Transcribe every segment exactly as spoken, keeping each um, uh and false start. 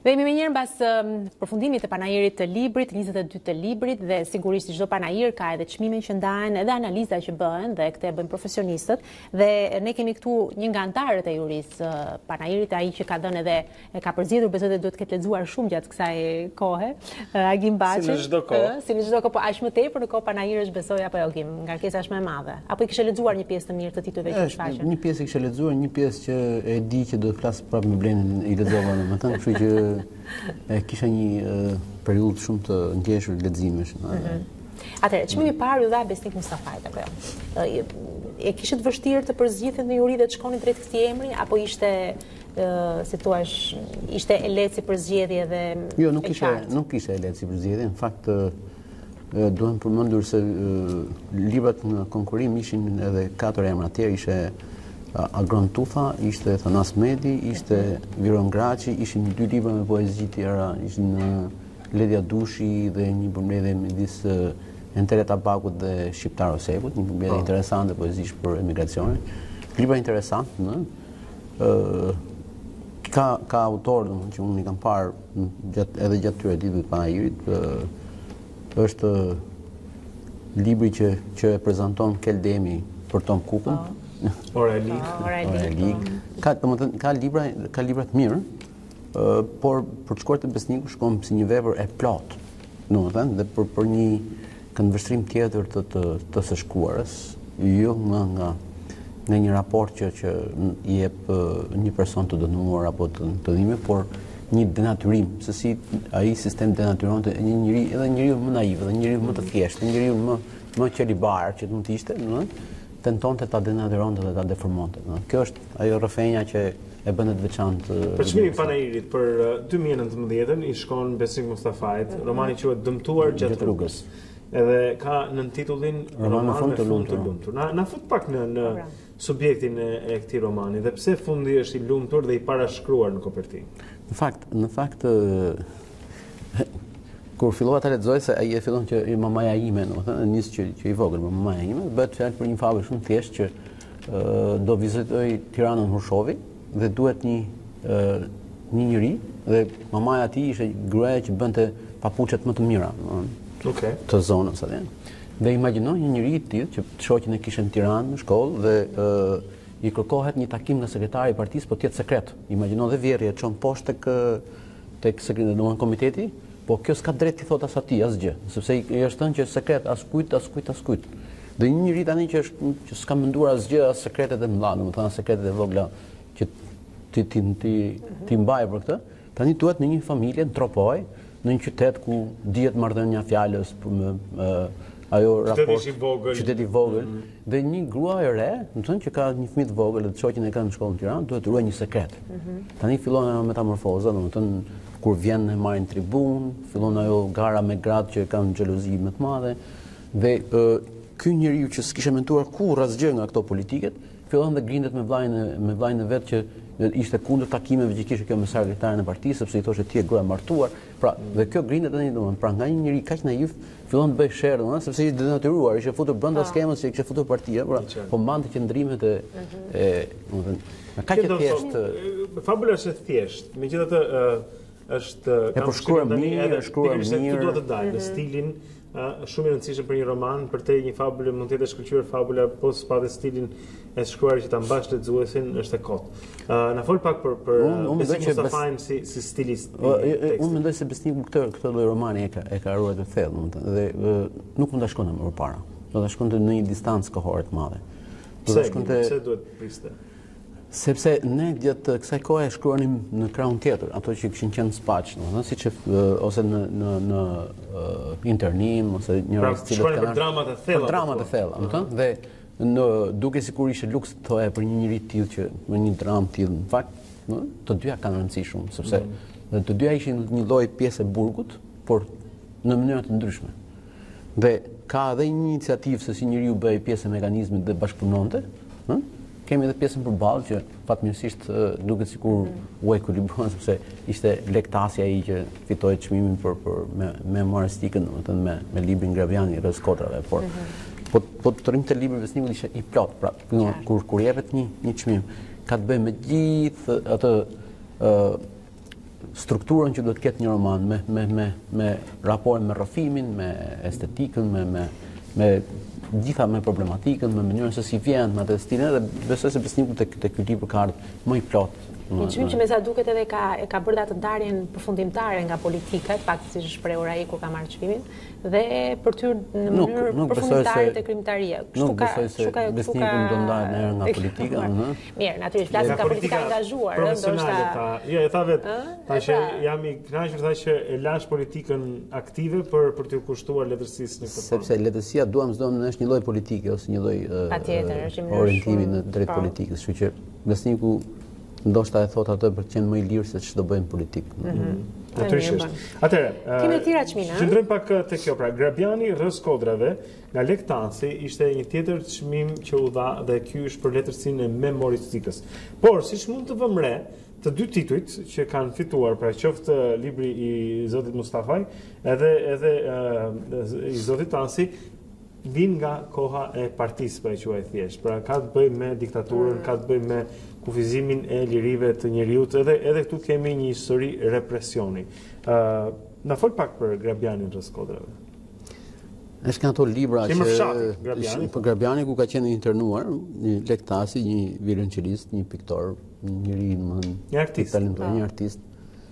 Dhe jemi me njërë mbas um, përfundimit të panajirit të librit, njëzet e dy të librit, dhe sigurisht çdo panajir ka edhe çmimin që ndahen, edhe analiza që bëhen, dhe këte bëjnë profesionistët. Dhe ne kemi këtu një nga antarët e jurisë uh, panajirit, ai që ka dhënë edhe e ka përzgjedhur, besoj dhe duhet të ketë lexuar shumë gjatë kësaj kohe, uh, Agim Baçi. Si në çdo kohë. Uh, si në çdo kohë, po aq më tepër në kohë panajirësh besoj apo jo Agim, ngarkesa është më e madhe. Apo i kishe lexuar një pjesë të mirë të titujve që shfaqen? Një pjesë i kishe lexuar, një pjesë që e di që do të flas prapë me Blenin i lexova domethënë, kështu që e kisha një uh, periudhë shumë të ndjeshur leximesh. Mm-hmm. Atëherë, çmimi i parë ju dha Besnik Mustafait apo jo? E, e kishit vështirë të përzgjidhet në juri dhe të shkonin drejt këtij emri apo ishte uh, si thua, ishte e lehtë si përzgjedhje dhe Jo, nuk ishte nuk ishte e lehtë si përzgjedhje. Në fakt uh, duhem përmendur se uh, librat në konkurrim ishin edhe katër emra të tjerë, ishte Agron Tufa, ishte Thanas Medi, ishte Viron Graçi, ishin dy libra me poezi tjera, ishin Ledja Dushi dhe një përmbledhje midis Entere Tabakut dhe Shqiptar Osekut, një përmbledhje interesante poezish për emigracionin. Libra interesant, në? Uh, ka, ka autor në, që unë i kam parë gjat, edhe gjatë tyre ditëve të panajirit, uh, është libri që, që e prezanton Keldemi për Tom Cookën. Oh. Oralik. Oralik. Ka, ka libra, ka libra të mirë, uh, por për të shkuar te Besniku shkon si një vepër e plot, domethënë, dhe për për një këndvështrim tjetër të të, të së shkruarës, jo nga nga nga një raport që që i jep uh, një person të dënuar apo të të dhimbje, por një denaturim, se si ai sistem denaturonte një njeri, edhe njeriu më naiv, edhe njeriu më të thjeshtë, njeriu më më qelibar që mund të ishte, domethënë, tentonte ta denaturonte dhe ta deformonte. No? Kjo është ajo rrëfenja që e bën të veçantë. Për çmimin e panajirit për dy mijë e nëntëmbëdhjetë i shkon Besnik Mustafait, mm-hmm. romani quhet Dëmtuar gjatë rrugës. Edhe ka në titullin Roman me fund të lumtur. Na na fut pak në në subjektin e, e këtij romani dhe pse fundi është i lumtur dhe i parashkruar në kopertinë. Në fakt, në fakt kur fillova ta lexoj, se ai e fillon që mamaja ime, domethënë nis që që i vogël, mamaja ime, bëhet fjalë për një fabël shumë thjesht që uh, do vizitoj Tiranën Hurshovi dhe duhet një uh, një njeri dhe mamaja e tij ishte gruaja që bënte papuçet më të mira, domethënë okay. të zonës atje. Dhe imagjino një njeri i tillë që shoqin e kishte në Tiranë në shkollë dhe uh, i kërkohet një takim nga sekretari i partisë, po të jetë sekret. Imagjino dhe vjerri e çon poshtë tek tek sekretari, domethënë komiteti. Po kjo s'ka drejt t'i thot as atij asgjë, sepse i është thënë që sekret as kujt, as kujt, as kujt. Dhe një njeri tani që është që s'ka menduar asgjë as sekretet e mëdha, domethënë as sekretet e vogla që ti ti ti ti mbaj për këtë, tani duhet në një familje në tropoj, në një qytet ku dihet marrëdhënia fjalës për me, me ajo raport qyteti i vogël, mm -hmm. dhe një grua e re, domethënë që ka një fëmijë të vogël dhe shoqin e ka në shkollën në Tiranë, duhet të ruajë një sekret. Mm -hmm. Tani fillon ajo metamorfoza, domethënë kur vjen e marrin tribun, fillon ajo gara me gratë që kanë xhelozi më të madhe dhe uh, ky njeriu që s'kishte mentuar kurrë asgjë nga këto politiket, fillon dhe grindet me vllajën me vllajën e vet që ishte kundër takimeve që kishte kjo me sekretaren e partisë, sepse i thoshte ti e gruaja martuar. Pra, dhe kjo grindet tani domethënë, pra nga një njeri kaq naiv fillon të bëj sherr domethënë, sepse ishte denaturuar, ishte futur brenda skemës që kishte futur partia, pra, po mbante qendrimet e e domethënë, kaq e thjeshtë. Fabula është e thjeshtë, megjithatë është e përshkruar mirë, shkruar mirë. Duhet të dalë në stilin uh, shumë i rëndësishëm për një roman, për te një fabulë mund të jetë shkëlqyer fabula, po s'patë stilin e shkruar që ta mbash lexuesin është e kotë. Uh, na fol pak për për Besnik Mustafait si si stilist. Unë mendoj se Besniku këtë këtë lloj romani e ka e ka ruajtur të thellë, domethënë, dhe uh, nuk mund ta shkonte më përpara. Do ta shkonte në një distancë kohore të madhe. Do ta shkonte pse duhet priste? Sepse ne gjatë kësaj kohe e shkruanim në krahun tjetër, ato që kishin qenë spaq, domethënë siç ose në në në uh, internim ose një rreth cilët kanë për dramat e thella. Për dramat e thella, domethënë, dhe në duke sikur ishte luks thoya për një njerëz të tillë që me një dramë të tillë, në fakt, no, të dyja kanë rëndësi shumë, sepse mm -hmm. të dyja ishin një lloj pjesë e burgut, por në mënyra të ndryshme. Dhe ka edhe një iniciativë se si njeriu bëj pjesë e mekanizmit dhe bashkëpunonte, ëh? Kemi edhe pjesën përballë që fatmirësisht duket sikur u ekuilibruan sepse ishte Lektasja ai që fitoi çmimin për për me memoristikën, domethënë me me librin Graviani rreth kotrave, por mm -hmm. po po të rrim të libri Besnikut ishte i plot, pra kur kur jepet një një çmim ka të bëjë me gjithë atë ë strukturën që do të ketë një roman me me me me raporin me rrëfimin, me estetikën, me me me gjitha me problematikën, me mënyrën se si vjen, me atë stilin, dhe besoj se Besniku tek tek ky libër ka ardhur më i plot. Një çmim që me sa duket edhe ka ka bërë atë ndarjen përfundimtare nga politika, faktikisht është shprehur ai kur ka marrë çmimin, dhe për ty në mënyrë përfundimtare te krimtaria. Kështu ka, kështu ka, Besniku do ndahet herë nga politika, ëh. Mirë, natyrisht flasim ka politika angazhuar, ndoshta. Jo, e tha vetë, tash jam i kënaqur thash që e lash politikën aktive për për të kushtuar letërsisë në këtë. Sepse letërsia duam s'duam është një lloj politike ose një lloj orientimi në drejt politikës, kështu që Besniku ndoshta e thot atë për të qenë më i lirë se ç'do bëjmë politikë. Natyrisht. Atëherë, kemi tira çmina. Qëndrojmë pak te kjo, pra Grabiani rrës kodrave nga Lektasi ishte një tjetër çmim që u dha dhe ky është për letërsinë e memoristikës. Por siç mund të vëmë re, të dy titujt që kanë fituar, pra qoftë libri i Zotit Mustafaj, edhe edhe i Zotit Tansi, vin nga koha e partisë, pra e quaj thjesht. Pra ka të bëjë me diktaturën, ka të bëjë me kufizimin e lirive të njeriut, edhe edhe këtu kemi një histori represioni. Uh, na fol pak për Grabianin rrës kodrave. Është nga ato libra që Grabiani, për Grabiani ku ka qenë internuar, një Lektasi, një violoncelist, një piktor, një njeri më një artist, talentuar, një artist,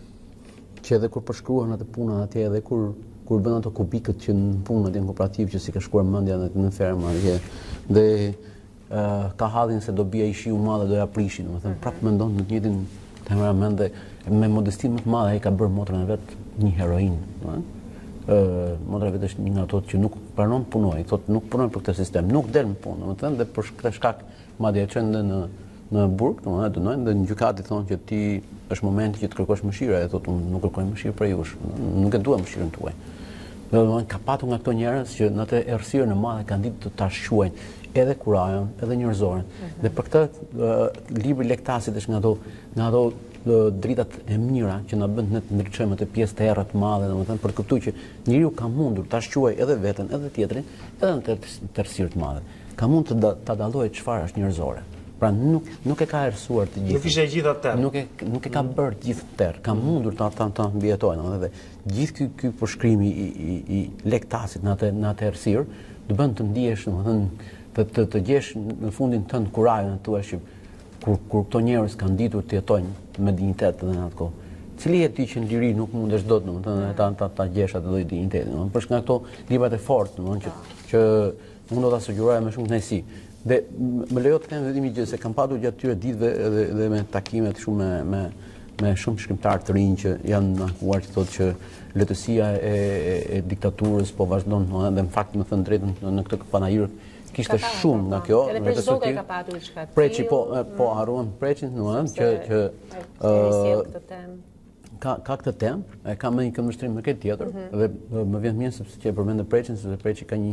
që edhe kur përshkruan atë punën atje, edhe kur kur bën ato kubikët që në punën e kooperativ që si ka shkuar mendja në fermë atje, dhe uh, ka hadhin se do bie i shiu madhe do ja prishin, domethënë mm-hmm. prapë mendon në të njëjtin temperament dhe me modestinë më të madhe ai ka bërë motrën e vet një heroin, domethënë. Ë uh, motra vet është një nga ato që nuk pranon të punojë, thotë nuk punoj për këtë sistem, nuk del në punë, domethënë dhe për këtë shkak madje e çon në në burg, domethënë dënojnë dhe në gjykatë thonë që ti është momenti që të kërkosh mëshirë, ai thotë unë nuk kërkoj mëshirë për jush, nuk e dua mëshirën tuaj. Domethënë ka patur nga këto njerëz që në atë errësirën e madhe kanë ditë të ta shquajnë edhe kurajon, edhe njerëzoren. Mm-hmm. Dhe për këtë uh, libri Lektasit është nga ato nga ato uh, dritat e mira që na bën ne të ndriçojmë atë pjesë të errët të madhe, domethënë për të kuptuar që njeriu ka mundur ta shquajë edhe veten, edhe tjetrin, edhe në të errësirë të madhe. Ka mund të da, ta dallojë çfarë është njerëzore. Pra nuk nuk e ka erësuar të gjithë. Nuk ishte gjithë atë. Nuk e nuk e ka bërë gjithë tërë. Ka mundur ta ta, ta mbijetojnë, domethënë dhe gjithë ky ky përshkrimi i, i, i Lektasit në atë në atë errësirë do bën të ndihesh, domethënë të të, të gjesh në fundin tënd kurajën tuaj që kur kur këto njerëz kanë ditur të jetojnë me dinjitet edhe në atë kohë. Cili e ti që në liri nuk mundesh dot, domethënë ta ta ta gjesh atë lloj dinjiteti, domethënë për shkak nga këto librat e fortë, domethënë që që unë do ta sugjeroj me shumë kënaqësi. Dhe më lejo të them vetëm gjë se kam patur gjatë këtyre ditëve edhe edhe me takimet shumë me me me shumë shkrimtarë të rinj që janë ankuar që thotë që letësia e, e, e diktaturës po vazhdon, dhe në fakt më thënë drejtën në këtë panajir kishte shumë nga kjo. Edhe Preçi ka patur diçka. Preçi po po harruan Preçin, domethënë që që ë ka ka këtë temë, e ka më një këndvështrim me këtë tjetër, dhe më vjen mirë sepse që e përmendë Preçin, sepse Preçi ka një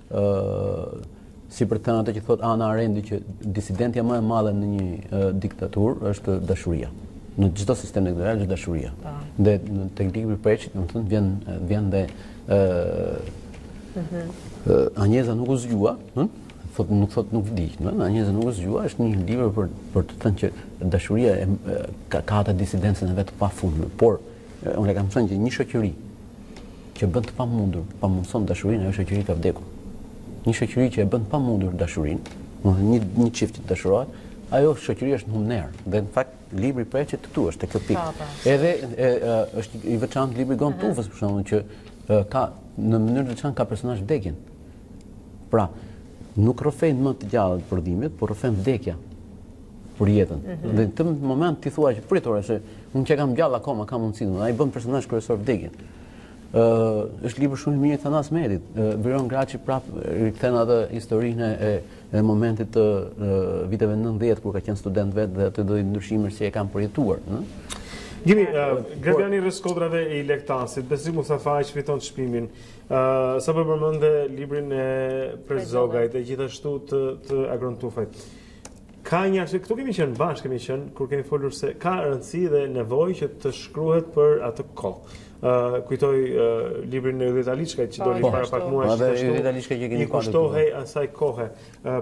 ë si për të thënë atë që thot Ana Arendi që disidentja më e madhe në një uh, diktaturë është dashuria. Në çdo sistem diktatorial është dashuria. Dhe tek libri Preçit, domethënë vjen vjen dhe ë uh, uh, Anjeza nuk u zgjua, ëh? Thot nuk thot nuk vdiq, ëh? Anjeza nuk u zgjua është një libër për për të thënë që dashuria e, ka, ka atë disidencën e vet të pafundme, por unë e kam thënë që një shoqëri që bën të pamundur, pamundson dashurinë, ajo shoqëri ka vdekur. Një shoqëri që e bën pamundur dashurinë, domethënë një një çift që dashurohet, ajo shoqëri është në humner. Dhe në fakt libri Preçit këtu është tek kjo pikë. Edhe e, e, është i veçantë libri Gon Tufës për shembull që e, ka në mënyrë të veçantë ka personazh vdekjen. Pra, nuk rrëfen më të gjallë prodhimit, por rrëfen vdekja për jetën. Mm-hmm. Dhe në këtë moment ti thua që pritore se unë që kam gjallë akoma kam mundësinë, ai bën personazh kryesor vdekjen. Uh, është libër shumë i mirë i Thanas Medit. Uh, Viron Graçi prap rikthen atë historinë e, e momentit të uh, viteve nëntëdhjetë kur ka qenë student vet dhe atë lloj ndryshime si e kanë përjetuar, ëh. Gjimi, uh, Grabiani rrës kodrave i Lektasit, Besnik Mustafaj që fiton çmimin. Uh, sa po përmendë librin e Prezogajt e gjithashtu të, të Agron Tufajt. Ka një arsye, këtu kemi qenë bashkë, kemi qenë kur kemi folur se ka rëndësi dhe nevojë që të shkruhet për atë kohë. Uh, kujtoj uh, librin e Yllit Aliçkait që doli para pak muajsh që i kushtohej asaj kohe. Uh,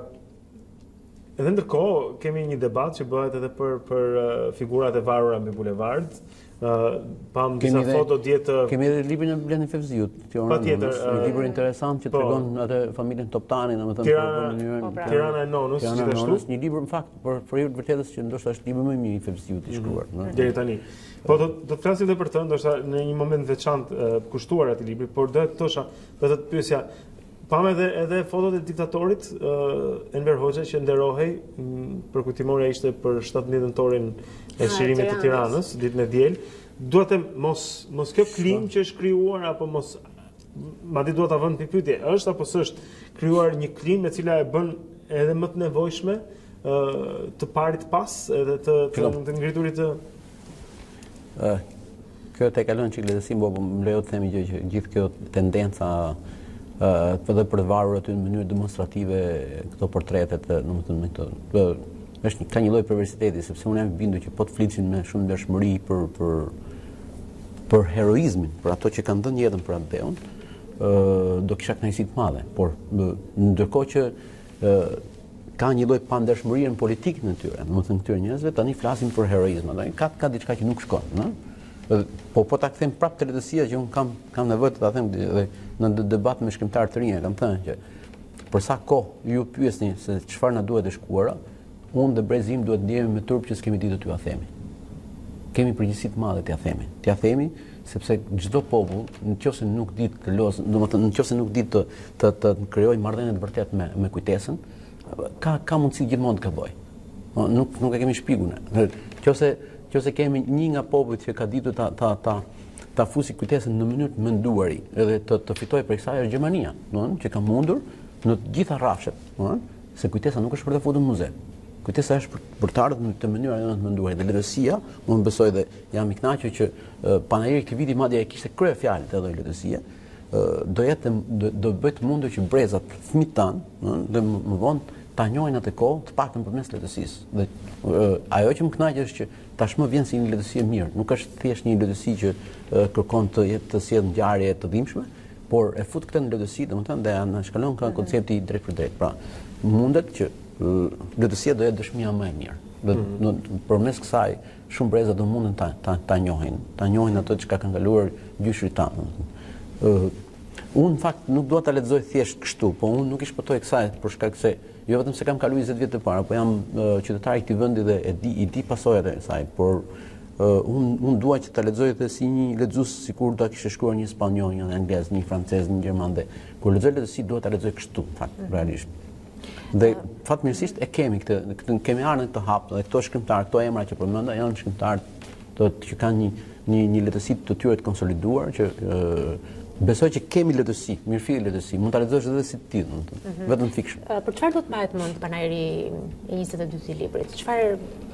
edhe ndërkohë kemi një debat që bëhet edhe për për uh, figurat e varura mbi bulevard, pam disa foto djetë... Kemi edhe librin e Blendi Fevziut, patjetër, një libër interesant që tregon atë familjen Toptani, domethënë Tirana e Nonës, gjithashtu. Një libër në fakt për për hir të vërtetës që ndoshta është libri më i mirë i Fevziut i shkruar, ëh. Deri tani. Po do do të flasim edhe për të, ndoshta në një moment veçantë kushtuar atij libri, por do të thosha, do të pyesja pam edhe edhe fotot e diktatorit Enver Hoxha që nderohej për kujtimorja ishte për shtatëmbëdhjetë nëntorin e çlirimit të Tiranës, ditën e diel. Dua të mos mos kjo klim që është krijuar apo mos madje dua ta vënë pikë pyetje, është apo s'është krijuar një klim e cila e bën edhe më të nevojshme të parit pas edhe të të, të ngriturit të uh, kjo te kalon çikletësim, po më lejo të themi që gjithë kjo tendenca uh, edhe për të varur aty në mënyrë demonstrative këto portretet, domethënë me këto është ka një lloj perversiteti, sepse unë jam i bindur që po të flisin me shumë ndershmëri për për për heroizmin, për ato që kanë dhënë jetën për Anteun, ë do kisha kënaqësi të madhe, por ndërkohë që ë ka një lloj pandershmërie në politikën e tyre, domethënë këtyre njerëzve tani flasin për heroizëm, atë ka ka diçka që nuk shkon, ëh. Po po ta kthem prapë te letësia që un kam kam nevojë të ta them edhe në debat me shkrimtar të rinj, kam thënë që për sa kohë ju pyesni se çfarë na duhet të shkuara, unë dhe brezim duhet ndjehemi me turp që s'kemi ditë t'ju a themi. Kemi përgjegjësi të madhe t'ja themi. T'ja themi sepse çdo popull, nëse nuk di të los, domethënë nëse nuk di të të të krijojë marrëdhënie të vërtetë me me kujtesën, ka ka mundësi gjithmonë të gabojë. Nuk nuk e kemi shpjeguar ne. Nëse nëse kemi një nga popujt që ka ditur ta ta ta ta fusi kujtesën në mënyrë të menduari edhe të të fitojë për kësaj është Gjermania, domethënë që ka mundur në të gjitha rrafshet, domethënë se kujtesa nuk është për të futur në muze. Kujtesa është për, për të ardhur në të mënyra jonë të menduar. Dhe letësia, unë besoj dhe jam i kënaqur që uh, panajeri këtij viti madje e kishte krye fjalë të lloj letësie, uh, do jetë do, do bëhet mundur që brezat, fëmijët tan, uh, dhe më, më vonë ta njohin atë kohë të paktën përmes letësisë. Dhe uh, ajo që më kënaq është që tashmë vjen si një letësi e mirë, nuk është thjesht një letësi që uh, kërkon të jetë të sjellë ngjarje të dhimbshme, por e fut këtë në letësi, domethënë dhe na shkalon ka koncepti drejt për drejt. Pra, mundet që letësia do jetë dëshmia më e mirë. Do mm -hmm. përmes kësaj shumë breza do mundën ta ta, ta njohin, ta njohin ato që ka kaluar gjyshrit tanë. Ë unë në fakt nuk dua ta lexoj thjesht kështu, po unë nuk i shpëtoj kësaj për shkak se jo vetëm se kam kaluar njëzet vjet të para, po jam uh, qytetar i këtij vendi dhe e di i di pasojat e saj, por uh, unë un dua që ta lexoj edhe si një lexues sikur ta kishte shkruar një spanjoll, një anglez, një francez, një gjerman dhe kur lexoj letësi dua ta lexoj kështu, në fakt, realisht. Dhe fatmirësisht e kemi këtë, këtë kemi ardhur në këtë hap, dhe këto shkrimtarë, këto emra që përmenda janë shkrimtarë të që kanë një një një letësi të tyre të konsoliduar që ë besoj që kemi letësi, mirëfilë letësi, mund ta lexosh edhe si ti, domethënë, vetëm fiction. Për çfarë do të mbahet mend panajeri i njëzet e dytë të librit? Çfarë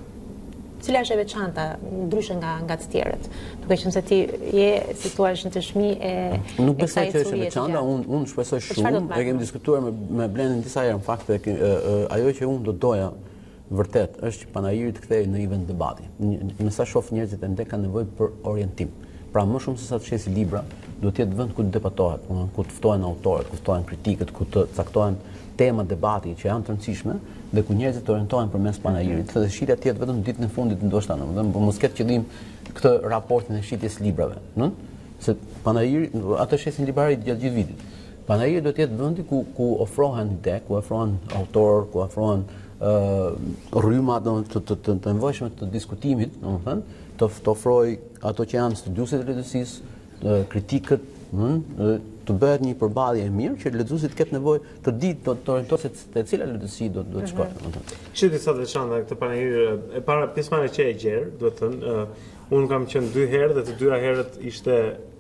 cila është e veçanta ndryshe nga nga të tjerët? Duke qenë se ti je si thua në çëshmi e nuk besoj që është e veçanta, unë unë shpresoj shumë, e kemi diskutuar me me Blendin disa herë në fakt, ajo që unë do doja vërtet është që panajiri të kthehej në një vend debati. Në sa shoh njerëzit ende kanë nevojë për orientim. Pra më shumë se sa të shesi libra, duhet të jetë vend ku të debatohet, ku të ftohen autorët, ku ftohen kritikët, ku të caktohen tema debati që janë të rëndësishme dhe ku njerëzit të orientohen përmes panajirit. Dhe shitja të jetë vetëm ditën e fundit ndoshta, domethënë, po mos ketë qëllim këtë raportin e shitjes librave, ëh? Se panajiri, atë shesin librarit gjatë gjithë vitit. Panajiri do të jetë vendi ku ku ofrohen ide, ku ofrohen autor, ku ofrohen ë rryma të të të të nevojshme të diskutimit, domethënë, të të ofroj ato që janë studiuesit e letësisë, kritikët, ëh, të bëhet një përballje e mirë që lexuesit ketë nevojë të di të, të orientohen se te cila letësi do do të shkojnë, domethënë. Kishte disa të veçanta këtë panajir, e para pjesëmarrja që e gjerë, do të thënë, uh, unë kam qenë dy herë dhe të dyja herët ishte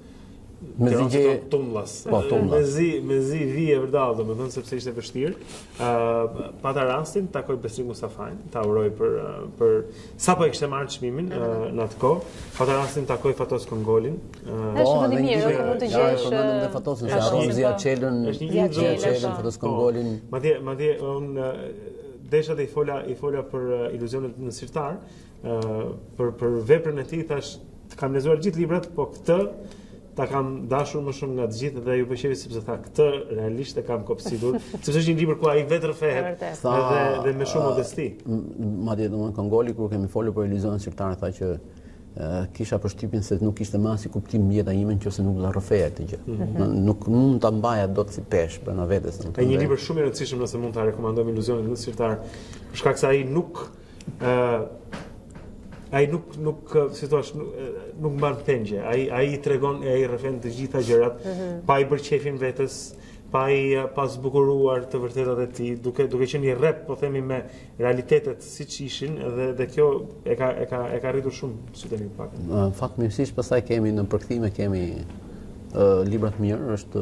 me zigje tumllas. Po, me zi, me zi vije vërdall, domethënë sepse ishte vështirë. Ë uh, pata rastin takoj Besnik Mustafajin, ta uroj për uh, për sapo e kishte marrë çmimin uh, në atë kohë. Pata rastin takoj Fatos Kongolin. Uh, është shumë i mirë, mund të gjesh. Ja, edhe Fatosin, se harron Zia Çelën, Zia Çelën, Fatos Kongolin. Madje madje unë desha të i fola i fola për uh, iluzionet në sirtar, uh, për për veprën e tij thash, kam lexuar gjithë librat, po këtë ta kam dashur më shumë nga të gjithë dhe ju pëlqej sepse tha këtë realisht e kam kopsitur, sepse është një libër ku ai vetë rrëfehet dhe dhe me shumë modesti. Madje domthon Kongoli kur kemi folur për iluzionin sirtar tha që kisha përshtypjen se nuk ishte më as i kuptim mjeta ime nëse nuk do rrofeja këtë gjë. Nuk mund ta mbaja dot si pesh brenda vetes. Ka një libër shumë i rëndësishëm nëse mund ta rekomandojmë, Iluzionin ndërshirtar, për shkak se ai nuk ë ai nuk nuk si thua nuk mban pengje. Ai ai i tregon, ai rrëfen të gjitha gjërat, pa i bërë qefin vetes, pa i pas zbukuruar të vërtetat e tij, duke duke qenë i rrep, po themi, me realitetet siç ishin, dhe dhe kjo e ka e ka e ka rritur shumë sytë mi pak. Në fakt mirësisht pastaj kemi në përkthime kemi uh, libra të mirë, është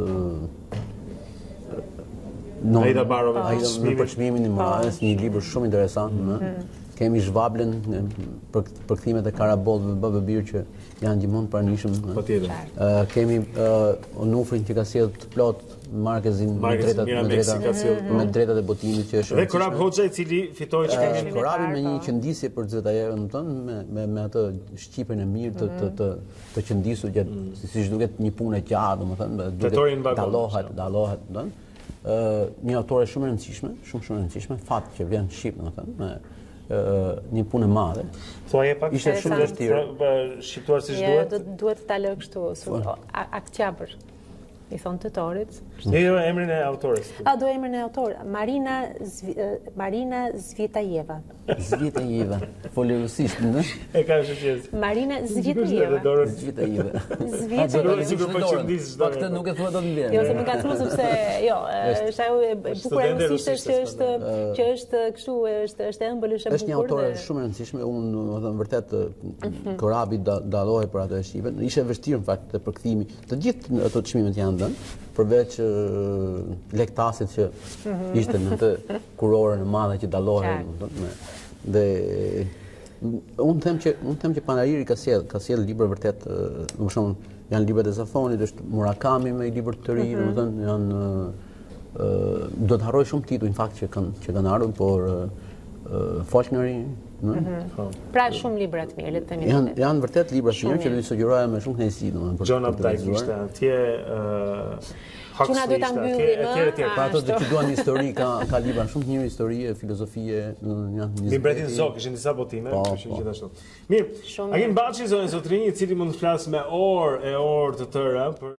uh, Aida Barova, në përçmimin e Moraes, një libër shumë interesant, në kemi Zhvablen, për përkthimet e Karabollëve, Baba Bir që janë gjithmonë pranishëm. Patjetër. Uh, kemi uh, Onufrin që ka sjellë të plot Markezin me drejtat me drejtat me drejtat e botimit që është. Dhe Korab Hoxha, i cili fitoi çmimin. Korabi me një qëndisje për zetajerën, domethënë me me me atë shqipen e mirë të të të, të qëndisur gjatë, siç duket një punë e gjatë, domethënë duket dallohet, dallohet, domethënë. Ë një autore shumë e rëndësishme, shumë shumë e rëndësishme, fat që vjen në Shqip, domethënë, me një punë e madhe. Thuaje pak. Ishte shumë vështirë. Shqiptuar siç duhet. Duhet ta lë kështu, Akçabër. I thonë të torit. Jo, jo, emrin e autores. A, do emrin e autorit. Marina Zvi, Marina Zvitajeva. Zvitajeva. Foli rusisht, në? E ka shqiptar. Marina Zvitajeva. Zvitajeva. Zvitajeva. Sigur po qëndis çdo. Po këtë nuk e thua dot vjen. Jo, se më gacmo sepse, jo, është ajo e bukur e rusisht që është që është kështu, është është ëmbël, është e bukur. Është një autore shumë e rëndësishme, unë domethënë vërtet Korabi dallohej për atë shqipen. Ishte vështirë në fakt të përkthimi. Të gjithë ato çmimet janë dhënë, përveç uh, lektasit që ishte në të kurorën e madhe që dallohen, dhe unë them që unë them që Panariri ka sjell ka sjell libra vërtet, për shembull, janë librat e Zafonit, është Murakami me libra të ri, domethënë janë uh, do të harroj shumë tituj në fakt që kanë që kanë ardhur, por uh, Faulkneri, pra shumë libra të mirë, le të themi. Janë janë vërtet libra të mirë që do i sugjeroja me shumë kënaqësi, domethënë. John Updike ishte atje, Çuna do ta mbyllim, ë. Pa ato që duan histori, ka ka libra shumë të mirë, histori, filozofie, janë Libretin Zog, kishin disa botime, kishin gjithashtu. Mirë, Agim Baçi, zonë Zotrinj, i cili mund të flasë me orë e orë të tëra për